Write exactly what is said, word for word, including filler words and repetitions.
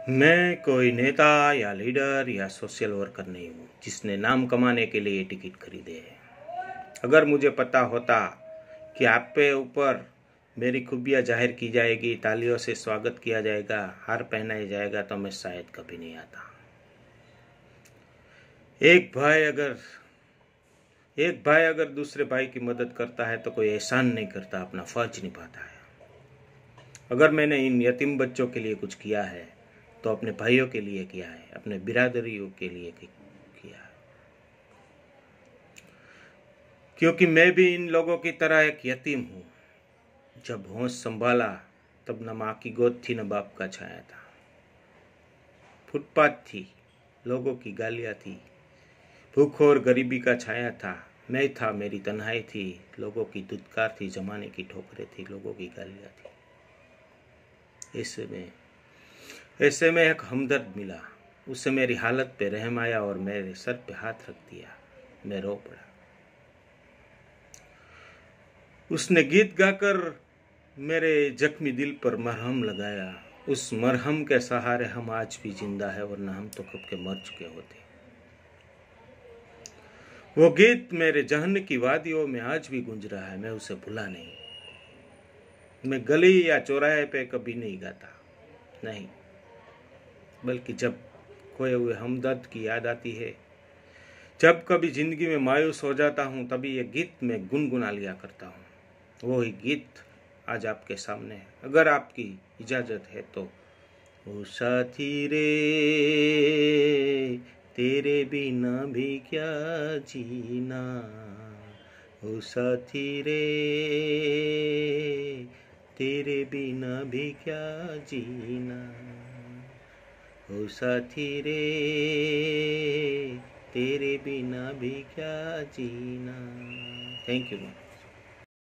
मैं कोई नेता या लीडर या सोशल वर्कर नहीं हूँ जिसने नाम कमाने के लिए टिकट खरीदे है। अगर मुझे पता होता कि आप पे ऊपर मेरी खूबियाँ जाहिर की जाएगी, तालियों से स्वागत किया जाएगा, हार पहनाया जाएगा, तो मैं शायद कभी नहीं आता। एक भाई अगर एक भाई अगर दूसरे भाई की मदद करता है तो कोई एहसान नहीं करता, अपना फर्ज निभाता है। अगर मैंने इन यतीम बच्चों के लिए कुछ किया है तो अपने भाइयों के लिए किया है, अपने बिरादरियों के लिए किया है, क्योंकि मैं भी इन लोगों की तरह एक यतीम हूँ। जब होश संभाला तब न माँ की गोद थी न बाप का छाया था। फुटपाथ थी, लोगों की गालियाँ थी, भूख और गरीबी का छाया था। मैं था, मेरी तन्हाई थी, लोगों की दुत्कार थी, जमाने की ठोकरें थी, लोगों की गालियाँ थी। ऐसे में ऐसे में एक हमदर्द मिला, उससे मेरी हालत पे रहम आया और मेरे सर पे हाथ रख दिया। मैं रो पड़ा। उसने गीत गाकर मेरे जख्मी दिल पर मरहम लगाया। उस मरहम के सहारे हम आज भी जिंदा है, वरना हम तो कब के मर चुके होते। वो गीत मेरे जहन की वादियों में आज भी गूंज रहा है, मैं उसे भूला नहीं। मैं गली या चौराहे पे कभी नहीं गाता, नहीं, बल्कि जब खोए हुए हमदर्द की याद आती है, जब कभी जिंदगी में मायूस हो जाता हूँ, तभी ये गीत मैं गुनगुना लिया करता हूँ। वही गीत आज आपके सामने है, अगर आपकी इजाजत है तो। ओ साथी रे, तेरे बिना भी क्या जीना। ओ साथी रे, तेरे बिना भी क्या जीना। ओ साथी रे, तेरे बिना भी क्या जीना। Thank you.